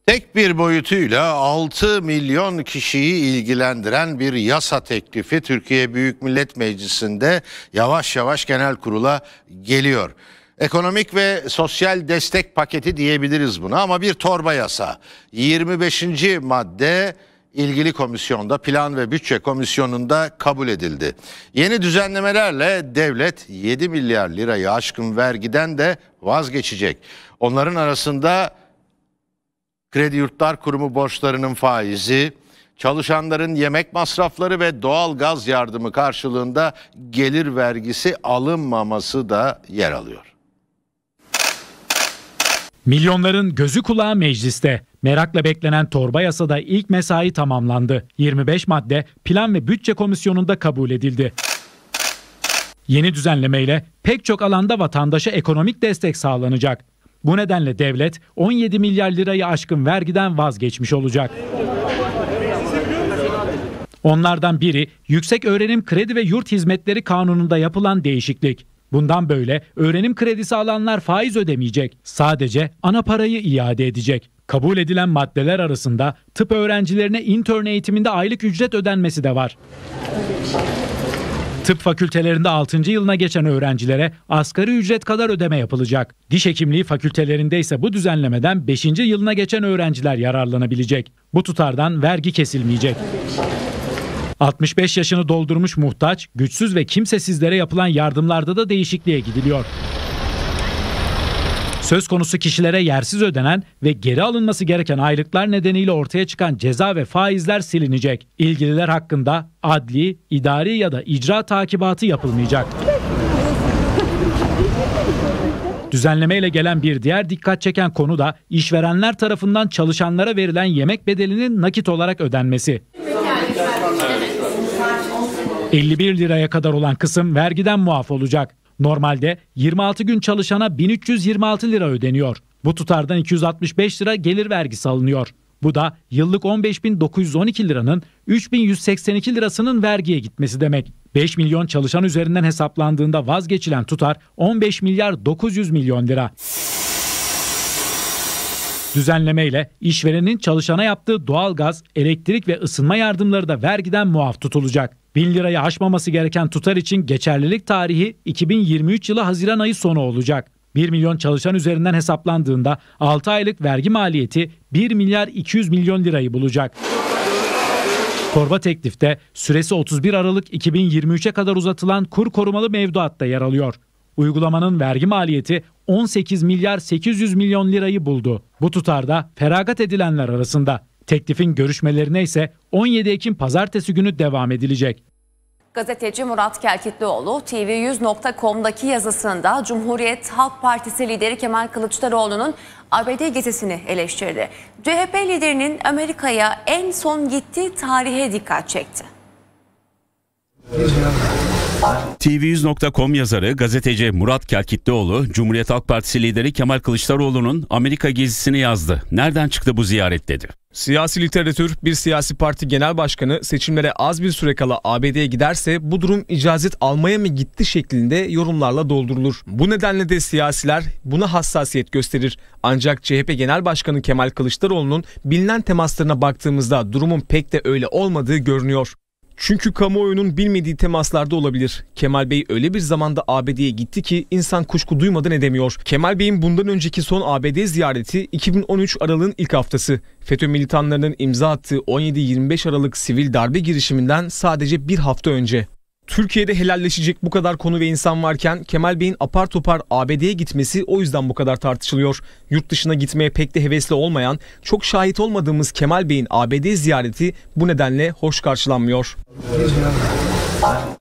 Tek bir boyutuyla 6 milyon kişiyi ilgilendiren bir yasa teklifi Türkiye Büyük Millet Meclisi'nde yavaş yavaş genel kurula geliyor. Ekonomik ve sosyal destek paketi diyebiliriz buna ama bir torba yasa. 25. madde ilgili komisyonda, Plan ve Bütçe Komisyonu'nda kabul edildi. Yeni düzenlemelerle devlet 7 milyar lirayı aşkın vergiden de vazgeçecek. Onların arasında Kredi Yurtlar Kurumu borçlarının faizi, çalışanların yemek masrafları ve doğal gaz yardımı karşılığında gelir vergisi alınmaması da yer alıyor. Milyonların gözü kulağı mecliste. Merakla beklenen torba yasada ilk mesai tamamlandı. 25 madde Plan ve Bütçe Komisyonu'nda kabul edildi. Yeni düzenlemeyle pek çok alanda vatandaşa ekonomik destek sağlanacak. Bu nedenle devlet 17 milyar lirayı aşkın vergiden vazgeçmiş olacak. Onlardan biri Yüksek Öğrenim Kredi ve Yurt Hizmetleri Kanunu'nda yapılan değişiklik. Bundan böyle öğrenim kredisi alanlar faiz ödemeyecek. Sadece ana parayı iade edecek. Kabul edilen maddeler arasında tıp öğrencilerine intern eğitiminde aylık ücret ödenmesi de var. Tıp fakültelerinde 6. yılına geçen öğrencilere asgari ücret kadar ödeme yapılacak. Diş hekimliği fakültelerinde ise bu düzenlemeden 5. yılına geçen öğrenciler yararlanabilecek. Bu tutardan vergi kesilmeyecek. 65 yaşını doldurmuş muhtaç, güçsüz ve kimsesizlere yapılan yardımlarda da değişikliğe gidiliyor. Söz konusu kişilere yersiz ödenen ve geri alınması gereken aylıklar nedeniyle ortaya çıkan ceza ve faizler silinecek. İlgililer hakkında adli, idari ya da icra takibatı yapılmayacak. Düzenlemeyle gelen bir diğer dikkat çeken konu da işverenler tarafından çalışanlara verilen yemek bedelinin nakit olarak ödenmesi. 51 liraya kadar olan kısım vergiden muaf olacak. Normalde 26 gün çalışana 1326 lira ödeniyor. Bu tutardan 265 lira gelir vergisi alınıyor. Bu da yıllık 15.912 liranın 3.182 lirasının vergiye gitmesi demek. 5 milyon çalışan üzerinden hesaplandığında vazgeçilen tutar 15 milyar 900 milyon lira. Düzenlemeyle işverenin çalışana yaptığı doğalgaz, elektrik ve ısınma yardımları da vergiden muaf tutulacak. 1000 lirayı aşmaması gereken tutar için geçerlilik tarihi 2023 yılı Haziran ayı sonu olacak. 1 milyon çalışan üzerinden hesaplandığında 6 aylık vergi maliyeti 1 milyar 200 milyon lirayı bulacak. Torba teklifte süresi 31 Aralık 2023'e kadar uzatılan kur korumalı mevduat da yer alıyor. Uygulamanın vergi maliyeti 18 milyar 800 milyon lirayı buldu. Bu tutarda feragat edilenler arasında. Teklifin görüşmelerine ise 17 Ekim Pazartesi günü devam edilecek. Gazeteci Murat Kelkitlioğlu TV100.com'daki yazısında Cumhuriyet Halk Partisi lideri Kemal Kılıçdaroğlu'nun ABD gezisini eleştirdi. CHP liderinin Amerika'ya en son gittiği tarihe dikkat çekti. TV100.com yazarı gazeteci Murat Kelkitlioğlu, Cumhuriyet Halk Partisi lideri Kemal Kılıçdaroğlu'nun Amerika gezisini yazdı. Nereden çıktı bu ziyaret dedi. Siyasi literatür, bir siyasi parti genel başkanı seçimlere az bir süre kala ABD'ye giderse bu durum icazet almaya mı gitti şeklinde yorumlarla doldurulur. Bu nedenle de siyasiler buna hassasiyet gösterir. Ancak CHP Genel Başkanı Kemal Kılıçdaroğlu'nun bilinen temaslarına baktığımızda durumun pek de öyle olmadığı görünüyor. Çünkü kamuoyunun bilmediği temaslarda olabilir. Kemal Bey öyle bir zamanda ABD'ye gitti ki insan kuşku duymadan edemiyor. Kemal Bey'in bundan önceki son ABD ziyareti 2013 Aralık'ın ilk haftası. FETÖ militanlarının imza attığı 17-25 Aralık sivil darbe girişiminden sadece bir hafta önce. Türkiye'de helalleşecek bu kadar konu ve insan varken Kemal Bey'in apar topar ABD'ye gitmesi o yüzden bu kadar tartışılıyor. Yurt dışına gitmeye pek de hevesli olmayan, çok şahit olmadığımız Kemal Bey'in ABD ziyareti bu nedenle hoş karşılanmıyor.